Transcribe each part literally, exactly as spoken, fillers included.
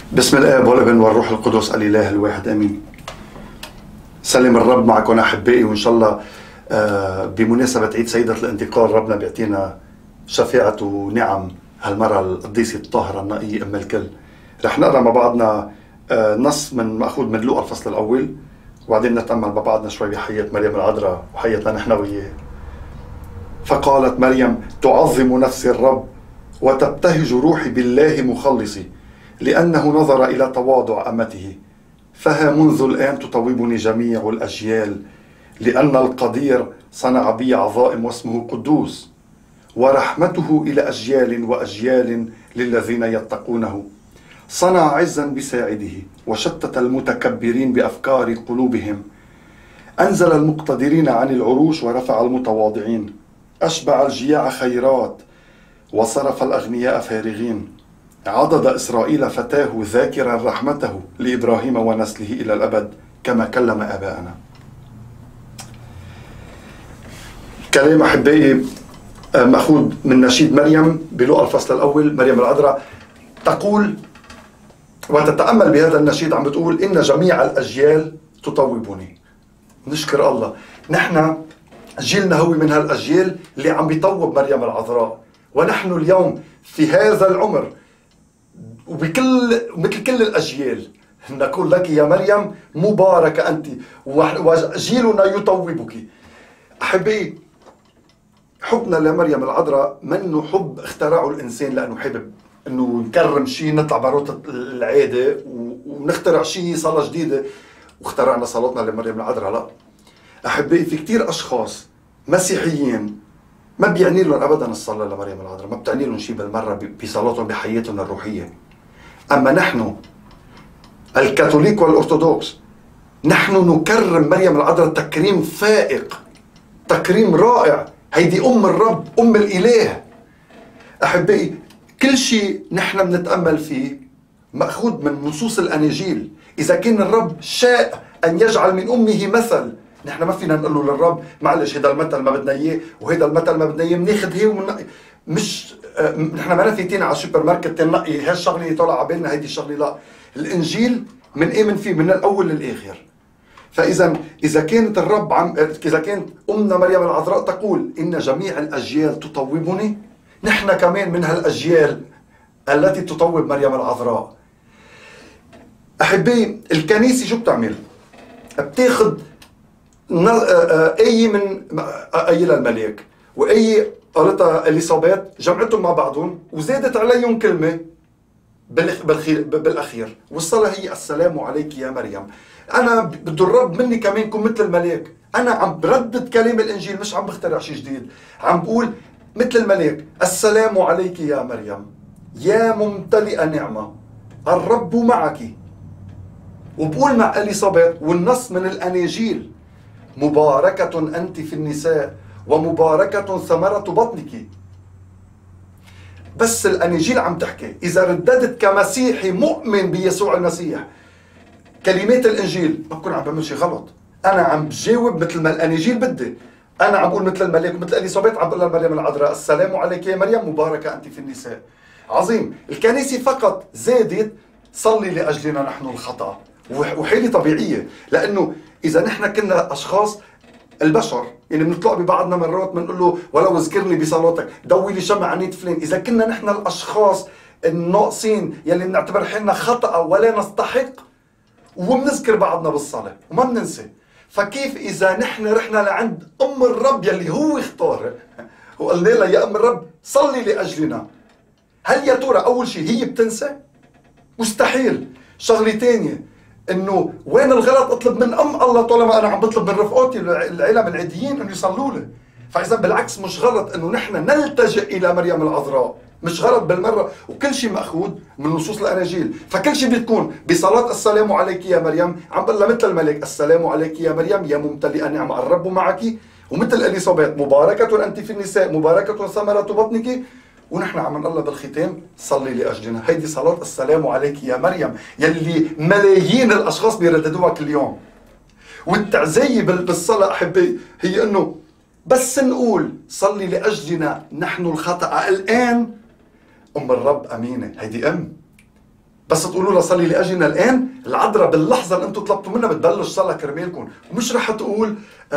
بسم الآب والابن والروح القدس الإله الواحد آمين. سلم الرب معكم أحبائي، وإن شاء الله بمناسبة عيد سيدة الانتقال ربنا بيعطينا شفاعة ونعم هالمرة القديسة الطاهرة النقية أم الكل. رح نقرأ مع بعضنا نص من مأخوذ من لوقا الفصل الأول، وبعدين نتأمل مع بعضنا شوي بحياة مريم العذراء وحياتنا نحن وياه. فقالت مريم: تعظم نفسي الرب وتبتهج روحي بالله مخلصي، لأنه نظر إلى تواضع أمته. فها منذ الآن تطوبني جميع الأجيال، لأن القدير صنع بي عظائم واسمه قدوس، ورحمته إلى أجيال وأجيال للذين يتقونه. صنع عزا بساعده، وشتت المتكبرين بأفكار قلوبهم. أنزل المقتدرين عن العروش ورفع المتواضعين. أشبع الجياع خيرات، وصرف الأغنياء فارغين. عضد إسرائيل فتاه ذاكرا رحمته لإبراهيم ونسله إلى الأبد، كما كلم آباءنا. كلام أحبائي مأخوذ من نشيد مريم بلوقا الفصل الأول. مريم العذراء تقول وتتأمل بهذا النشيد، عم بتقول: إن جميع الأجيال تطوبني. نشكر الله، نحن جيلنا هو من هالأجيال اللي عم بيطوب مريم العذراء، ونحن اليوم في هذا العمر وبكل مثل كل الأجيال نقول لك يا مريم مباركة أنت، وجيلنا يطوبك. أحبي، حبنا لمريم العذراء منه حب اخترعه الإنسان لأنه حابب أنه نكرم شيء نطلع بروت العادة ونخترع شيء صلاة جديدة واخترعنا صلاتنا لمريم العذراء. لا أحبي، في كتير أشخاص مسيحيين ما بيعني لهم أبدا الصلاة لمريم العذراء، ما بتعني لهم شيء بالمرة بصلاتهم بحياتهم الروحية. أما نحن الكاثوليك والأرثوذكس نحن نكرم مريم العذراء تكريم فائق، تكريم رائع. هيدي أم الرب، أم الإله. أحبائي، كل شيء نحن بنتأمل فيه مأخوذ من نصوص الأناجيل. إذا كان الرب شاء أن يجعل من أمه مثل، نحن ما فينا نقول له للرب معلش هذا المثل ما بدنا إياه وهذا المثل ما بدنا إياه، بناخذ هي ومنقي. مش آه نحن ما فايتين على السوبر ماركت تنقي هالشغله طالعه بالنا هيدي الشغله. لا، الإنجيل من إيه من فيه من الأول للآخر. فإذا إذا كانت الرب عم إذا كانت أمنا مريم العذراء تقول إن جميع الأجيال تطوبني، نحن كمان من هالأجيال التي تطوب مريم العذراء. أحبائي، الكنيسة شو بتعمل؟ بتاخذ آية من آية الملاك وآية قالتها إليصابات، جمعتهم مع بعضهم وزادت عليهم كلمة بالأخير، والصلاة هي: السلام عليك يا مريم. أنا بده الرب مني كمان كون مثل الملاك، أنا عم بردد كلام الإنجيل، مش عم بخترع شيء جديد، عم بقول مثل الملاك: السلام عليك يا مريم يا ممتلئة نعمة، الرب معك. وبقول مع إليصابات، والنص من الأناجيل: مباركة أنت في النساء ومباركة ثمرة بطنك. بس الأناجيل عم تحكي، إذا رددت كمسيحي مؤمن بيسوع المسيح كلمات الإنجيل، ما بكون عم بعمل شيء غلط. أنا عم بجاوب مثل ما الأناجيل بدي. أنا عم بقول مثل الملاك ومثل إليصابات، عم بقول لمريم العذراء: السلام عليك يا مريم مباركة أنت في النساء. عظيم. الكنيسة فقط زادت: صلي لأجلنا نحن الخطأ، وحيلة طبيعية، لأنه إذا نحن كنا أشخاص البشر يعني بنطلع ببعضنا مرات بنقول له: ولو اذكرني بصلاتك، ضوي لي شمع عنيد فلان. إذا كنا نحن الأشخاص الناقصين يلي بنعتبر حالنا خطأ ولا نستحق، وبنذكر بعضنا بالصلاة وما بننسى، فكيف إذا نحن رحنا لعند أم الرب يلي هو اختار وقلنا لها: يا أم الرب صلي لأجلنا؟ هل يا ترى أول شيء هي بتنسى؟ مستحيل. شغلة تانية، انه وين الغلط؟ اطلب من ام الله طالما انا عم بطلب من رفقاتي العلم العاديين انه يصلوا لي. فاذا بالعكس مش غلط انه نحن نلتجئ الى مريم العذراء، مش غلط بالمره، وكل شيء ماخوذ من نصوص الاناجيل. فكل شيء بتكون بصلاه: السلام عليك يا مريم، عم بقول لها مثل الملك: السلام عليك يا مريم يا ممتلئه نعمه، الرب معك. ومثل اليصابات: مباركه انت في النساء مباركه ثمره بطنك. ونحن عم نقول بالختام: صلي لأجلنا. هيدي صلاة السلام عليك يا مريم يلي ملايين الأشخاص بيرددوها كل يوم. والتعزية بالصلاة أحبي هي أنه بس نقول صلي لأجلنا نحن الخطأ الآن، أم الرب أمينة. هيدي أم بس تقولوا لها صلي لاجلنا الان، العذراء باللحظه اللي انتم طلبتوا منها بتبلش صلاه كرمالكم، ومش رح تقول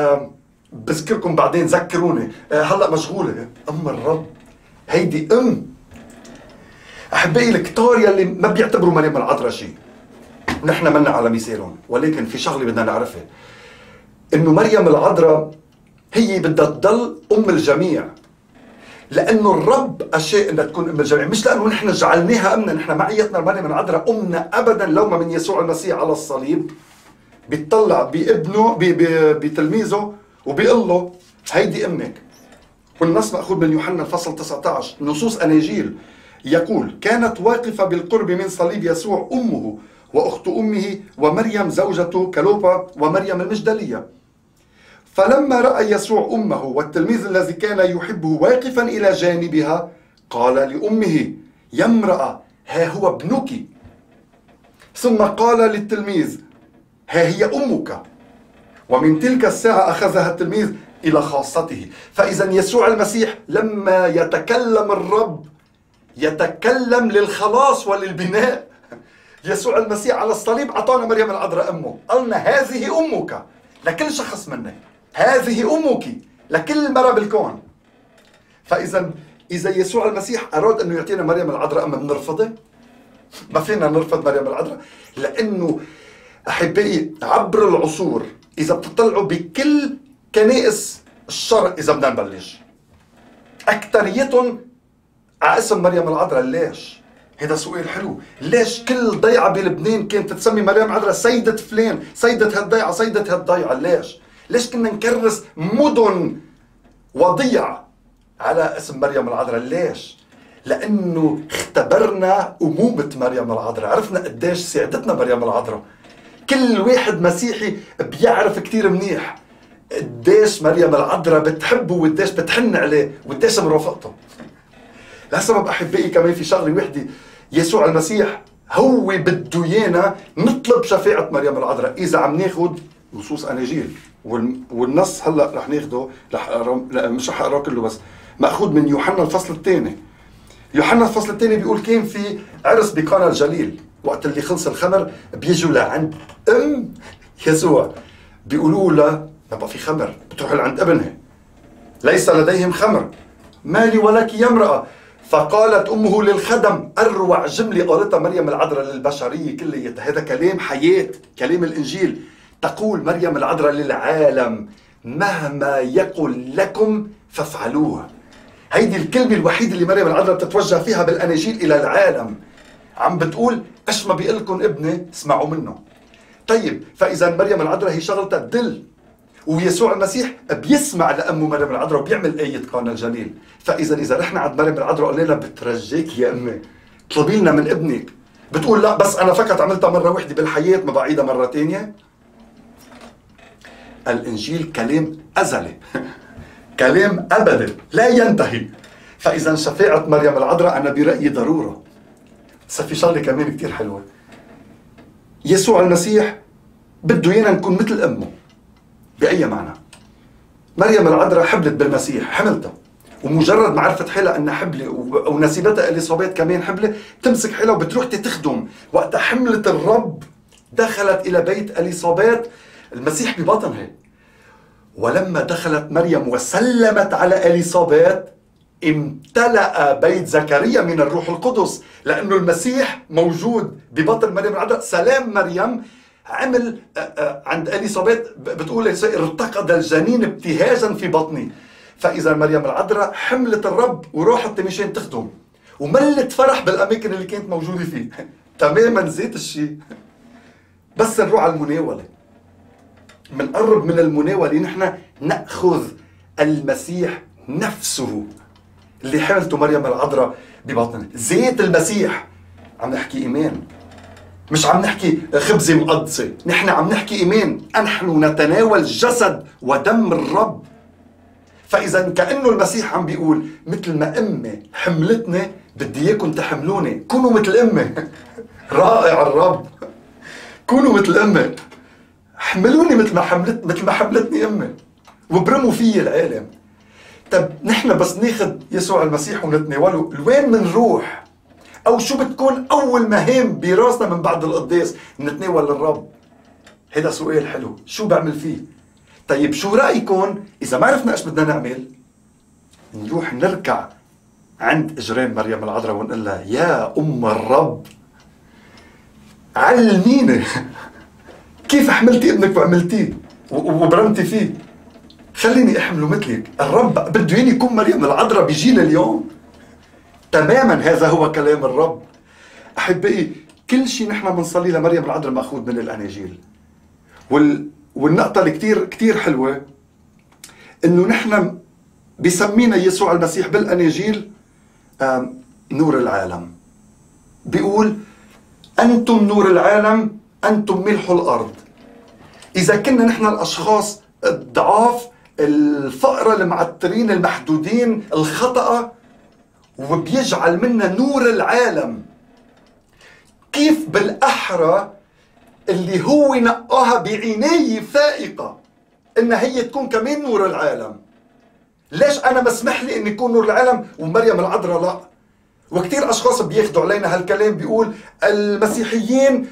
بذكركم بعدين ذكروني هلا مشغوله. ام الرب هيدي ام. احبائي الكتار يلي ما بيعتبروا مريم العذراء شيء، نحن منا على مثالهم، ولكن في شغله بدنا نعرفها، انه مريم العذراء هي بدها تضل ام الجميع، لانه الرب اشاء انها تكون ام الجميع، مش لانه نحن جعلناها امنا. نحن معيتنا مريم العذراء امنا ابدا، لو ما من يسوع المسيح على الصليب بيطلع بابنه بتلميذه وبيقول له هيدي امك. والنص ماخوذ من يوحنا الفصل تسعة عشر، نصوص اناجيل يقول: كانت واقفه بالقرب من صليب يسوع امه واخت امه ومريم زوجته كلوبا ومريم المجدليه. فلما رأى يسوع أمه والتلميذ الذي كان يحبه واقفا إلى جانبها، قال لأمه: يا امرأة، ها هو ابنك. ثم قال للتلميذ: ها هي أمك. ومن تلك الساعة أخذها التلميذ إلى خاصته. فإذا يسوع المسيح لما يتكلم الرب يتكلم للخلاص وللبناء. يسوع المسيح على الصليب أعطانا مريم العذراء أمه، قالنا هذه أمك لكل شخص منا، هذه أمك لكل مرة بالكون. فإذا إذا يسوع المسيح أراد أنه يعطينا مريم العذراء أما بنرفضه؟ ما فينا نرفض مريم العذراء، لأنه أحبائي عبر العصور إذا بتطلعوا بكل كنائس الشرق، إذا بدنا نبلش أكتريتهم على اسم مريم العذراء. ليش؟ هذا سؤال حلو. ليش كل ضيعة بلبنان كانت تسمي مريم العذراء سيدة فلان، سيدة هالضيعة، سيدة هالضيعة؟ ليش؟ ليش كنا نكرس مدن وضيع على اسم مريم العذراء؟ ليش؟ لأنه اختبرنا أمومة مريم العذراء، عرفنا قديش سعدتنا مريم العذراء. كل واحد مسيحي بيعرف كتير منيح قديش مريم العذراء بتحبه وقديش بتحن عليه وقديش مرافقته. لهالسبب أحبائي كمان في شغلة وحدة، يسوع المسيح هو بده ايانا نطلب شفاعة مريم العذراء إذا عم ناخذ نصوص أناجيل. والنص هلا رح ناخده، رح لا مش رح اقراه كله، بس ماخوذ من يوحنا الفصل الثاني. يوحنا الفصل الثاني بيقول: كان في عرس بقانا الجليل، وقت اللي خلص الخمر بيجوا لعند ام يسوع بيقولوا له ما بقى في خمر، بتروح لعند ابنها ليس لديهم خمر، مالي ولك يا امرأة. فقالت أمه للخدم، أروع جملة قالتها مريم العذراء للبشرية كليتها، هذا كلام حياة، كلام الإنجيل. تقول مريم العذراء للعالم: مهما يقل لكم فافعلوه. هيدي الكلمة الوحيدة اللي مريم العذراء بتتوجه فيها بالأناجيل إلى العالم، عم بتقول إيش ما بيقول لكم ابني اسمعوا منه. طيب فإذا مريم العذراء هي شغلتها تدل، ويسوع المسيح بيسمع لأمه مريم العذراء وبيعمل آية قانا الجليل. فإذا إذا رحنا عند مريم العذراء وقلنا لها بترجيك يا أمي اطلبي لنا من ابنك، بتقول لا بس أنا فقط عملتها مرة واحدة بالحياة ما بعيدها مرة تانية. الإنجيل كلام أزلي كلام أبدي لا ينتهي. فإذا شفاعة مريم العذراء أنا برأيي ضرورة. بس في شغلة كمان كتير حلوة، يسوع المسيح بده إيانا نكون مثل أمه. بأي معنى؟ مريم العذراء حبلت بالمسيح، حملته، ومجرد ما عرفت حالها أنها حبلة ونسيبتها إليصابات كمان حبلة، تمسك حالها وبتروح تخدم. وقت حملت الرب دخلت إلى بيت إليصابات، المسيح ببطنها. ولما دخلت مريم وسلمت على إليصابات امتلأ بيت زكريا من الروح القدس، لأنه المسيح موجود ببطن مريم العذراء. سلام مريم عمل عند إليصابات، بتقول ارتقد الجنين ابتهاجا في بطني. فإذا مريم العذراء حملت الرب وراحت مشان تخدم، وملت فرح بالأماكن اللي كانت موجودة فيه. تماما زيت الشيء. بس نروح على المناولة، منقرب من المناولة، نحن نأخذ المسيح نفسه اللي حملته مريم العذراء ببطنها، زيت المسيح. عم نحكي إيمان، مش عم نحكي خبزة مقدسة، نحن عم نحكي إيمان. نحن نتناول جسد ودم الرب. فإذا كأنه المسيح عم بيقول مثل ما أمي حملتني بدي إياكم تحملوني، كونوا مثل أمي. رائع الرب، كونوا مثل أمي، حملوني مثل ما حملت مثل ما حملتني أمي، وبرموا فيي العالم. طب نحن بس ناخذ يسوع المسيح ونتناوله، لوين منروح؟ أو شو بتكون أول مهام براسنا من بعد القداس نتناول الرب؟ هذا سؤال حلو، شو بعمل فيه؟ طيب شو رأيكم إذا ما عرفنا إيش بدنا نعمل نروح نركع عند إجرين مريم العذراء ونقول لها يا أم الرب علميني كيف حملتي ابنك وعملتيه وبرمتي فيه، خليني احمله مثلك. الرب بده ياني يكون مريم العذراء بجيل اليوم. تماما هذا هو كلام الرب. احبائي كل شيء نحن بنصلي لمريم العذراء ماخوذ من الاناجيل. وال... والنقطه اللي كثير كثير حلوه انه نحن بسمينا يسوع المسيح بالاناجيل نور العالم. بيقول انتم نور العالم، انتم ملح الارض. اذا كنا نحن الاشخاص الضعاف الفقراء المعترين المحدودين الخطأ وبيجعل منا نور العالم، كيف بالأحرى اللي هو نقاها بعناية فائقة إن هي تكون كمان نور العالم؟ ليش أنا مسمح لي إن يكون نور العالم ومريم العذراء لا؟ وكثير أشخاص بياخدوا علينا هالكلام، بيقول المسيحيين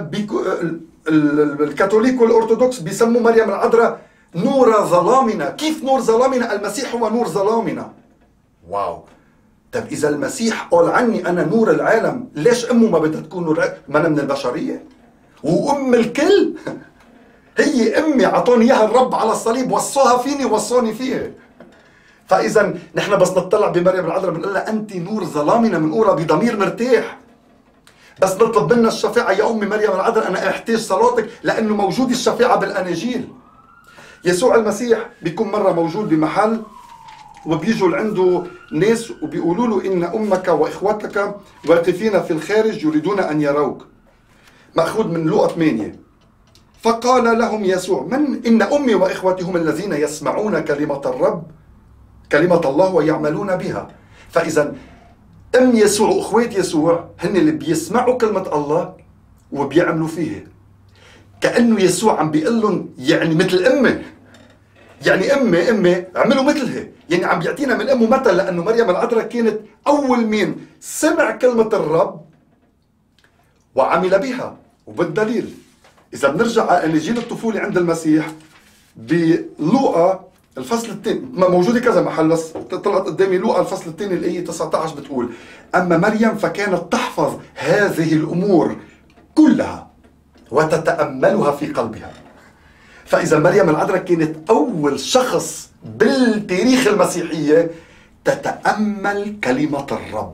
الكاثوليك والأرثوذكس بيسموا مريم العذراء نور ظلامنا. كيف نور ظلامنا؟ المسيح هو نور ظلامنا. واو. طب إذا المسيح قال عني أنا نور العالم، ليش أمه ما بدها تكون نور العالم؟ ما أنا من البشرية وأم الكل. هي أمي عطوني إياها الرب على الصليب، وصوها فيني وصوني فيها. فإذا نحن بس نطلع بمريم العذراء بنقول لها أنت نور ظلامنا، بنقولها بضمير مرتاح. بس نطلب منا الشفاعة يا أمي مريم العذراء، أنا أحتاج صلاتك لأنه موجود الشفاعة بالأناجيل. يسوع المسيح بيكون مرة موجود بمحل وبيجوا لعنده ناس وبيقولوا له إن أمك وإخوتك واقفين في الخارج يريدون أن يروك. مأخوذ من لوقا ثمانية. فقال لهم يسوع من إن أمي وإخوتي هم الذين يسمعون كلمة الرب كلمة الله ويعملون بها. فإذا أم يسوع وأخوات يسوع هن اللي بيسمعوا كلمة الله وبيعملوا فيها. كأنه يسوع عم بيقول لهم يعني مثل أمي، يعني أمي أمي اعملوا مثلها. يعني عم بيعطينا من أمه مثل، لأنه مريم العذراء كانت أول مين سمع كلمة الرب وعمل بها. وبالدليل إذا بنرجع على إنجيل الطفولة عند المسيح بلوقا الفصل الثاني، موجودة كذا محل بس طلعت قدامي لوقا الفصل الثاني الآية تسعة عشر بتقول أما مريم فكانت تحفظ هذه الأمور كلها وتتأملها في قلبها. فإذا مريم العذراء كانت أول شخص بالتاريخ المسيحية تتأمل كلمة الرب.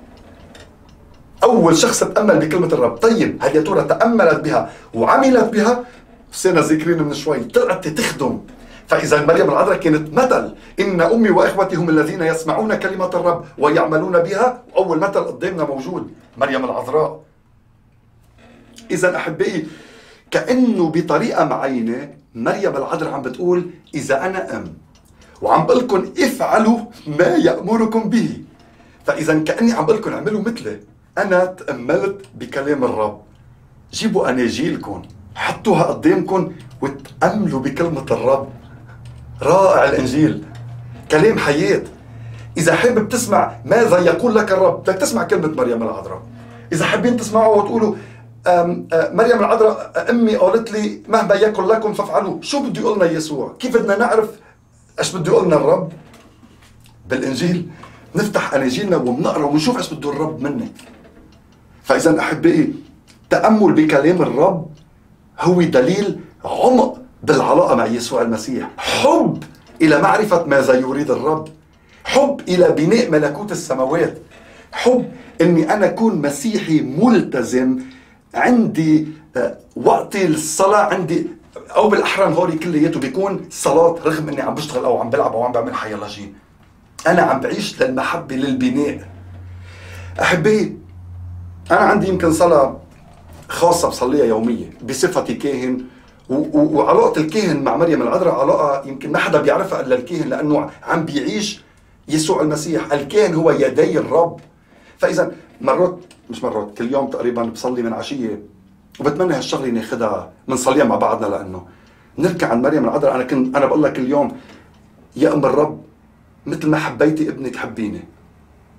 أول شخص تأمل بكلمة الرب. طيب هل يا ترى تأملت بها وعملت بها؟ سنة ذاكرين من شوي طلعت تخدم. فإذا مريم العذراء كانت مثل إن أمي وإخوتي هم الذين يسمعون كلمة الرب ويعملون بها. وأول مثل قدامنا موجود مريم العذراء. إذا أحبائي كأنه بطريقة معينة مريم العذراء عم بتقول إذا أنا أم وعم بقول لكم افعلوا ما يأمركم به، فإذا كأني عم بقول لكم اعملوا مثلي. أنا تأملت بكلام الرب. جيبوا أناجيلكم حطوها قدامكم وتأملوا بكلمة الرب. رائع الإنجيل، كلام حياة. إذا حابب تسمع ماذا يقول لك الرب بدك تسمع كلمة مريم العذراء. إذا حابين تسمعوا وتقولوا أم أم مريم العذراء أمي قالت لي مهما يكن لكم فافعلوا، شو بده يقولنا يسوع؟ كيف بدنا نعرف ايش بده يقولنا الرب؟ بالإنجيل نفتح أناجيلنا وبنقرأ ونشوف ايش بده الرب منا. فإذا أحبائي تأمل بكلام الرب هو دليل عمق بالعلاقة مع يسوع المسيح، حب إلى معرفة ماذا يريد الرب، حب إلى بناء ملكوت السماوات، حب إني أنا أكون مسيحي ملتزم. عندي وقتي الصلاة عندي، أو بالأحرى هوري كلياته بيكون صلاة رغم إني عم بشتغل أو عم بلعب أو عم بعمل حيالله شيء. أنا عم بعيش للمحبة للبناء. أحبائي أنا عندي يمكن صلاة خاصة بصليها يومية بصفتي كاهن، وعلاقة الكاهن مع مريم العذراء علاقة يمكن ما حدا بيعرفها إلا الكاهن، لأنه عم بيعيش يسوع المسيح. الكاهن هو يدي الرب. فإذا مرات مش مرات كل يوم تقريبا بصلي من عشية، وبتمنى هالشغلة ناخدها منصليها مع بعضنا، لأنه نركع عن مريم العذراء. أنا كنت أنا بقول لك كل يوم يا أم الرب مثل ما حبيتي ابنك حبيني.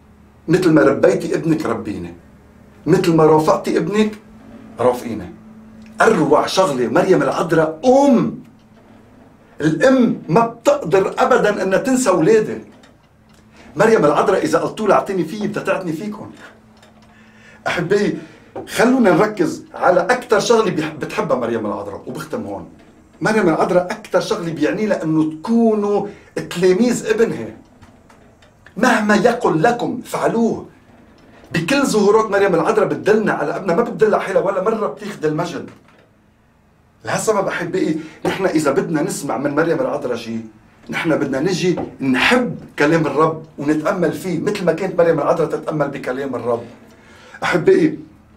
مثل ما ربيتي ابنك ربيني، مثل ما رافقتي ابنك رافقيني. أروع شغلة مريم العذراء أم. الأم ما بتقدر أبدا أنها تنسى أولادها. مريم العذراء إذا قلتوا لها اعطيني فيه بدها تعطني فيكم. أحبائي خلونا نركز على أكثر شغلة بتحبها مريم العذراء، وبختم هون. مريم العذراء أكثر شغلة بيعني لها أنه تكونوا تلاميذ ابنها. مهما يقل لكم فعلوه. بكل ظهورات مريم العذراء بتدلنا على ابنها، ما بتدل على حالها ولا مرة بتاخذ المجد. لهالسبب أحبائي نحن إذا بدنا نسمع من مريم العذراء شيء، نحن بدنا نجي نحب كلام الرب ونتأمل فيه مثل ما كانت مريم العذراء تتأمل بكلام الرب. أحبائي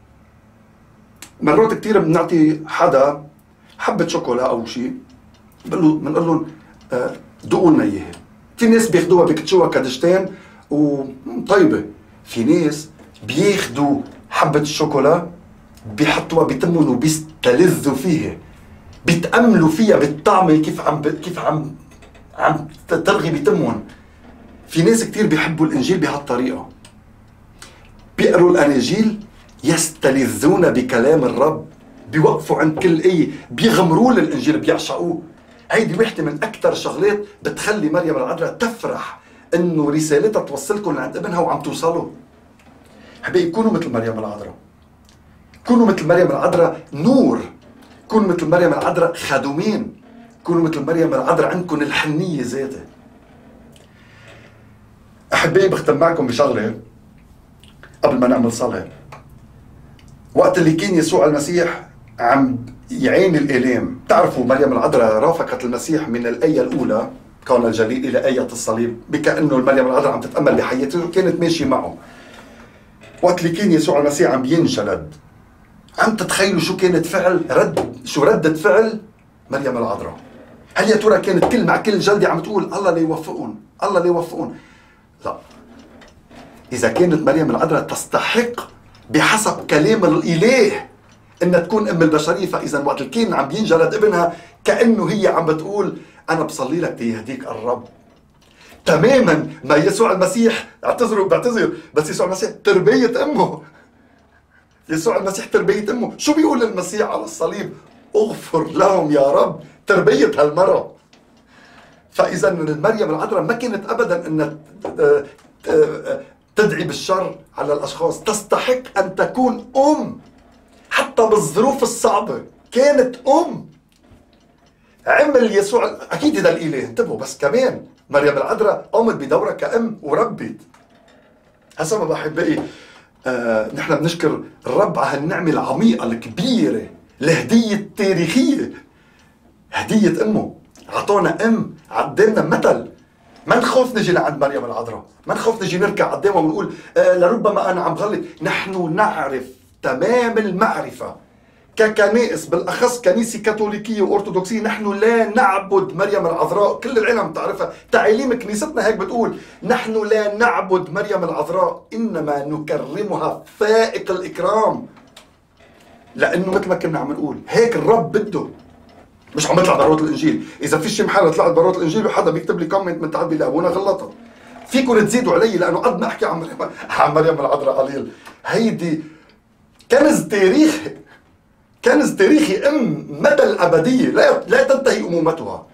مرات كثير بنعطي حدا حبة شوكولا أو شيء، بنقول لهم دقوا لنا إياها. في ناس بياخدوها بيكتشوها كدشتين وطيبة، في ناس بياخدوا حبة الشوكولا بيحطوها بتمهم وبيستلذوا فيها، بيتأملوا فيها بالطعم كيف عم كيف عم عم ترغي بتمهم. في ناس كتير بيحبوا الإنجيل بهالطريقة، بيقروا الأناجيل يستلذون بكلام الرب، بيوقفوا عند كل آية، بيغمروا للإنجيل، بيعشقوه. هيدي وحدة من أكثر شغلات بتخلي مريم العذراء تفرح إنه رسالتها توصلكم لعند ابنها وعم توصلوا. حبيبي كونوا مثل مريم العذراء، كونوا مثل مريم العذراء نور، كونوا مثل مريم العذراء خدومين، كونوا مثل مريم العذراء عندكم الحنية ذاتها. أحبائي بختم معكم بشغلة قبل ما نعمل صلاة. وقت اللي كان يسوع المسيح عم يعاني الآلام، تعرفوا مريم العذراء رافقت المسيح من الآية الأولى كان الجليل إلى آية الصليب، بكأنه مريم العذراء عم تتأمل بحياته وكانت ماشية معه. وقت اللي كان يسوع المسيح عم ينجلد، عم تتخيلوا شو كانت فعل رد شو ردة فعل مريم العذراء؟ هل يا ترى كانت كل مع كل جلدة عم تقول الله لا يوفقون الله لا يوفقون؟ لا. إذا كانت مريم العذراء تستحق بحسب كلام الإله إنها تكون أم البشرية، فإذا وقت اللي كان عم ينجلد ابنها كأنه هي عم بتقول أنا بصلي لك تيهديك الرب. تماما ما يسوع المسيح، اعتذروا بعتذر، بس يسوع المسيح تربية أمه. يسوع المسيح تربية أمه. شو بيقول المسيح على الصليب؟ اغفر لهم يا رب، تربية هالمرة. فإذا مريم العذراء ما كانت أبدا أن تدعي بالشر على الأشخاص، تستحق أن تكون أم حتى بالظروف الصعبة. كانت أم. عمل يسوع أكيد إذا الإله انتبهوا، بس كمان مريم العذراء قامت بدورها كأم وربت. هالسبب أحبائي آه نحن بنشكر الرب على هالنعمة العميقة الكبيرة، الهدية التاريخية، هدية أمه. عطونا أم قدامنا مثل. ما نخاف نجي لعند مريم العذراء، ما نخاف نجي نركع قدامها ونقول آه لربما أنا عم غلط. نحن نعرف تمام المعرفة ككنائس، بالأخص كنيسة كاثوليكية وأرثوذكسية، نحن لا نعبد مريم العذراء. كل العالم تعرفها، تعاليم كنيستنا هيك بتقول. نحن لا نعبد مريم العذراء، إنما نكرمها فائق الإكرام، لأنه مثل ما كنا عم نقول هيك الرب بده. مش عم يطلع برات الإنجيل. إذا في شي محل طلعت برات الإنجيل وحدا بيكتب لي كومنت من تعبي لأبونا غلطت، فيكم تزيدوا علي، لأنه قد ما أحكي عن مريم عن مريم العذراء قليل. هيدي كنز تاريخي، كنز تاريخي أم مدى الأبدية، لا لا تنتهي أمومتها.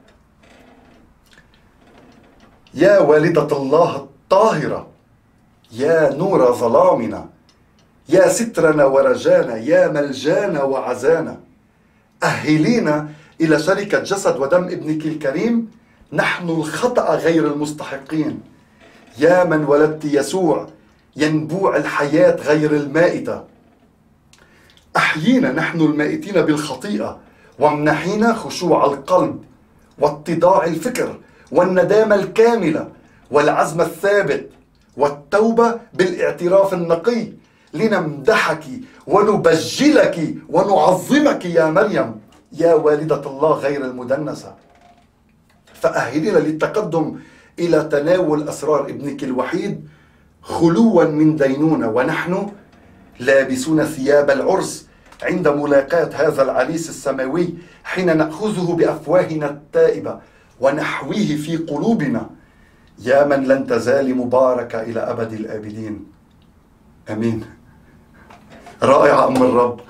يا والدة الله الطاهرة، يا نور ظلامنا، يا سترنا ورجانا، يا ملجانا وعزانا، أهلينا إلى شركة جسد ودم ابنك الكريم، نحن الخطأ غير المستحقين. يا من ولدت يسوع ينبوع الحياة غير المائتة، أحيينا نحن المائتين بالخطيئة، وامنحينا خشوع القلب واتضاع الفكر والندامة الكاملة والعزم الثابت والتوبة بالاعتراف النقي، لنمدحك ونبجلك ونعظمك يا مريم يا والدة الله غير المدنسة. فأهلنا للتقدم إلى تناول أسرار ابنك الوحيد خلوا من دينونة، ونحن لابسون ثياب العرس عند ملاقاة هذا العريس السماوي، حين نأخذه بأفواهنا التائبة ونحويه في قلوبنا يا من لن تزالي مباركة إلى أبد الآبدين. أمين. رائعة أم الرب.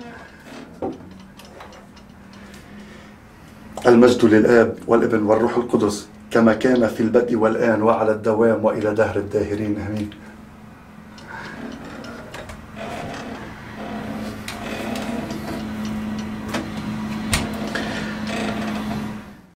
المجد للآب والابن والروح القدس كما كان في البدء والآن وعلى الدوام وإلى دهر الداهرين. أمين.